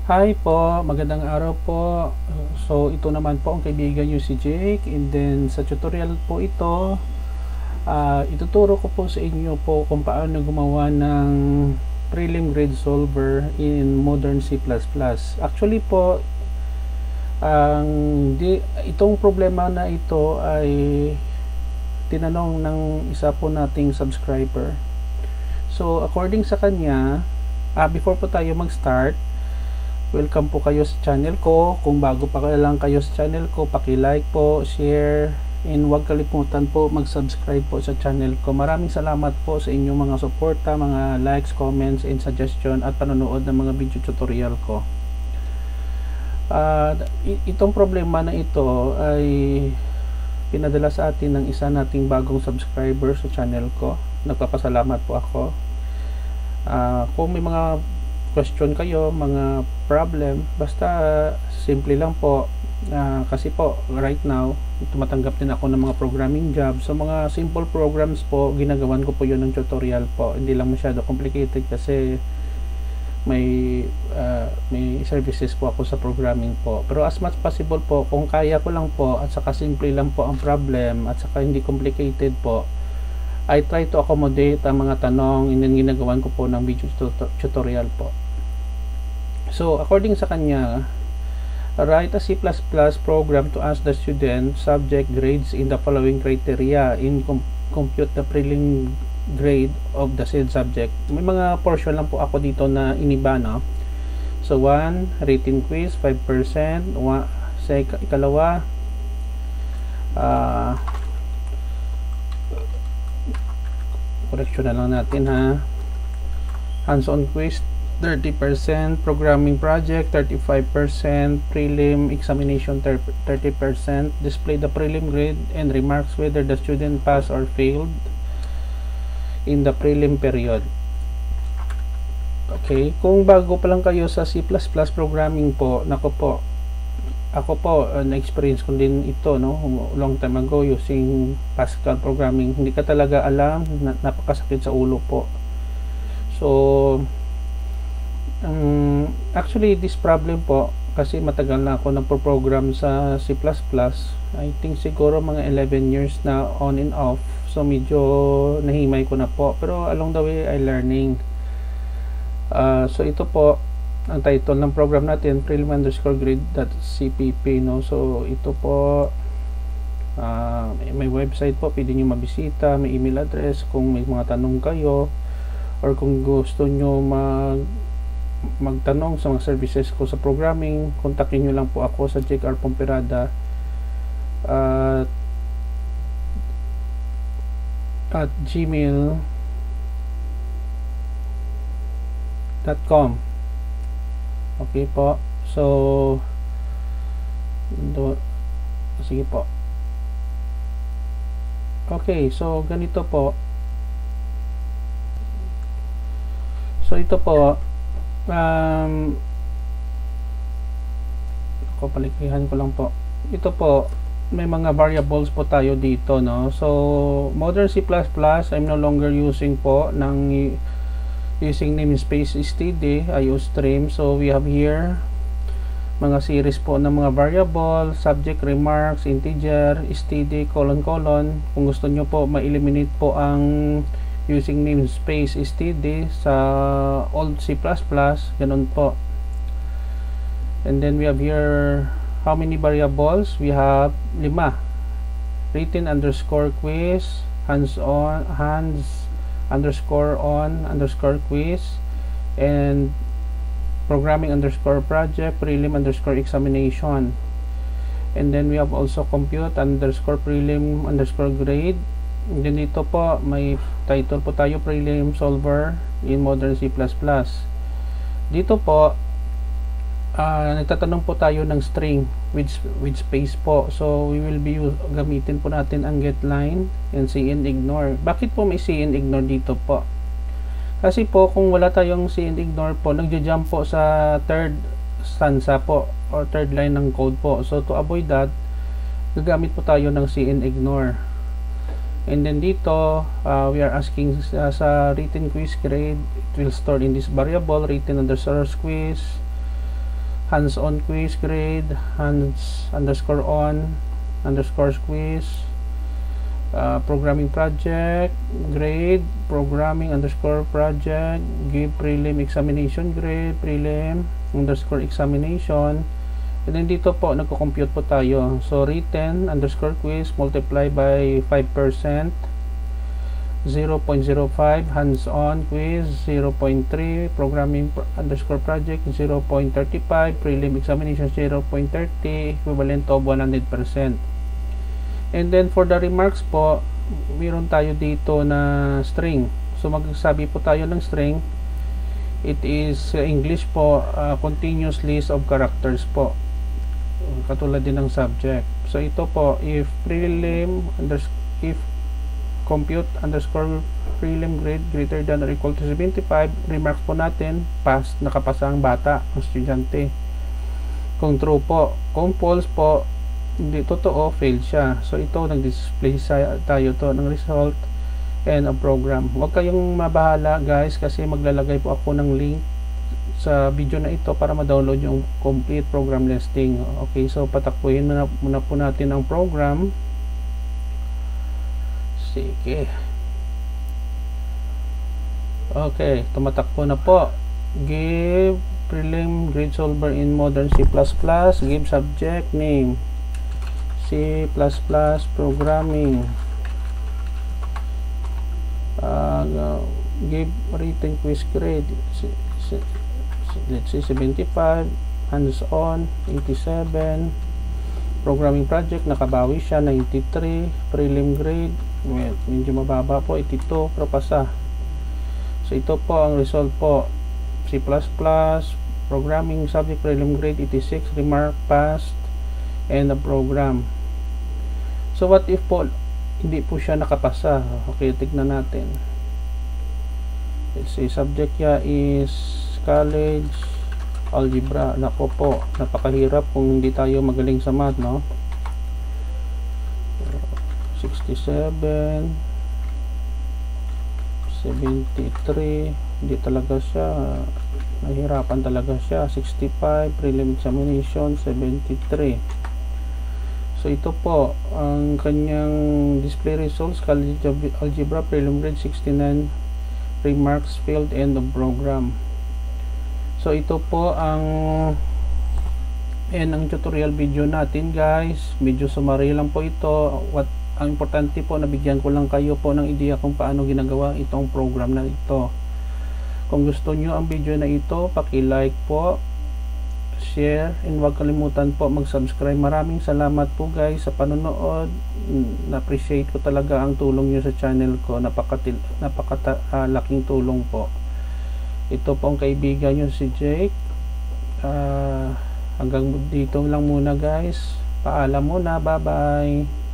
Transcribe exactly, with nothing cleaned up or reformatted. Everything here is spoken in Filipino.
Hi po, magandang araw po. So ito naman po ang kaibigan nyo si Jake, and then sa tutorial po ito, uh, ituturo ko po sa inyo po kung paano gumawa ng prelim grade solver in modern C plus plus. Actually po, ang di, itong problema na ito ay tinanong ng isa po nating subscriber. So according sa kanya, uh, before po tayo mag-start, welcome po kayo sa channel ko. Kung bago pa lang kayo sa channel ko, paki-like po, share, and huwag kalimutan po mag-subscribe po sa channel ko. Maraming salamat po sa inyong mga suporta, mga likes, comments, and suggestion at panonood ng mga video tutorial ko. Uh, itong problema na ito ay pinadala sa atin ng isa nating bagong subscriber sa channel ko. Nagpapasalamat po ako. Uh, kung may mga question kayo, mga problem, basta uh, simple lang po, uh, kasi po right now tumatanggap din ako ng mga programming jobs. So mga simple programs po, ginagawan ko po yun ng tutorial po, hindi lang masyado complicated kasi may uh, may services po ako sa programming po. Pero as much possible po, kung kaya ko lang po at saka simple lang po ang problem at saka hindi complicated po, I try to accommodate ang mga tanong, and then ginagawan ko po ng video tutorial po. So according sa kanya, write a C plus plus program to ask the student subject grades in the following criteria in com compute the prelim grade of the said subject. May mga portion lang po ako dito na iniba, no? So one, written quiz five percent, sa ikalawa, uh, correction na lang natin ha, hands-on quiz thirty percent, programming project thirty-five percent, prelim examination thirty percent, display the prelim grade and remarks whether the student passed or failed in the prelim period. Okay, kung bago pa lang kayo sa C plus plus programming po, nako po, ako po, uh, na-experience ko din ito, no, long time ago using Pascal programming. Hindi ka talaga alam, na, napakasakit sa ulo po. So Um, actually this problem po, kasi matagal na ako nagpo-program sa C plus plus, I think siguro mga eleven years na on and off, so medyo nahimay ko na po, pero along the way I learning. Uh, so ito po ang title ng program natin, prelim underscore grade.cpp, no? So ito po, uh, may website po, pwede nyo mabisita, may email address kung may mga tanong kayo, or kung gusto nyo mag magtanong sa mga services ko sa programming, kontakin nyo lang po ako sa Jake R. Pomperada uh, at gmail dot com. Okay po, so do, sige po. Okay, so ganito po. So ito po, um ako palikihan ko lang po, ito po may mga variables po tayo dito, no? So modern C plus plus, I'm no longer using po ng using namespace std, I use stream. So we have here mga series po ng mga variable, subject, remarks, integer, std, colon colon. Kung gusto nyo po ma-eliminate po ang using namespace std sa old C plus plus, ganun po. And then we have here how many variables? We have lima. Written underscore quiz, hands on, hands underscore on underscore quiz, and programming underscore project, prelim underscore examination. And then we have also compute underscore prelim underscore grade. And then dito po may title po tayo, prelim solver in modern C plus plus. Dito po uh, nagtatanong po tayo ng string with, with space po. So we will be use, gamitin po natin ang getLine and see and ignore. Bakit po may see and ignore dito po? Kasi po kung wala tayong see and ignore po, nagja-jump po sa third stanza po or third line ng code po. So to avoid that, gagamit po tayo ng see and ignore. And then dito uh, we are asking uh, sa written quiz grade, it will store in this variable written underscore quiz. hands-on quiz grade, hands underscore on underscore quiz, uh, programming project grade, programming underscore project, give prelim examination grade, prelim underscore examination. And then dito po nagko-compute po tayo. So written underscore quiz multiply by five percent, zero point zero five, hands-on quiz zero point three, programming underscore project zero point three five, prelim examination zero point three zero, equivalent of one hundred percent. And then for the remarks po, meron tayo dito na string. So magsasabi po tayo ng string. It is uh, English po, uh, continuous list of characters po, katulad din ng subject. So ito po, if prelim underscore if compute underscore prelim grade greater than or equal to seventy-five, remarks po natin pass, nakapasa ang bata, ang estudyante. Kung true po. Kung false po, hindi totoo, fail siya. So ito, nag-display tayo to ng result and a program. Huwag kayong mabahala guys, kasi maglalagay po ako ng link sa video na ito para ma-download yung complete program listing. Okay, so patakbuhin muna, muna po natin ang program. Sige. Okay, tumatakbo na po. Give prelim grade solver in modern C plus plus. Give subject name C plus plus programming. Uh, give written quiz grade, let's say seventy-five, hands-on eighty-seven, programming project nakabawi siya ninety-three, prelim grade well, medyo mababa po eighty-two, pero pasa. So ito po ang result po, C plus plus, programming subject prelim grade eighty-six, remark passed, and a program. So what if po hindi po siya nakapasa? Okay, tignan natin. Let's say subject niya is college algebra. Nako po, napakahirap kung hindi tayo magaling sa math, no? sixty-seven, seventy-three, hindi talaga siya, nahirapan talaga siya. Sixty-five, prelim examination seventy-three. So ito po ang kanyang display results, college algebra prelim grade sixty-nine, remarks failed, end of program. So ito po ang yan ang tutorial video natin guys. Medyo summary lang po ito. What ang importante po, nabigyan ko lang kayo po ng ideya kung paano ginagawa itong program na ito. Kung gusto nyo ang video na ito, paki-like po, share, and huwag kalimutan po mag-subscribe. Maraming salamat po guys sa panonood. Na-appreciate ko talaga ang tulong nyo sa channel ko. Napakatil, napakalaking tulong po. Ito po ang kaibigan nyo si Jake. Uh, hanggang dito lang muna guys. Paalam muna. Bye bye.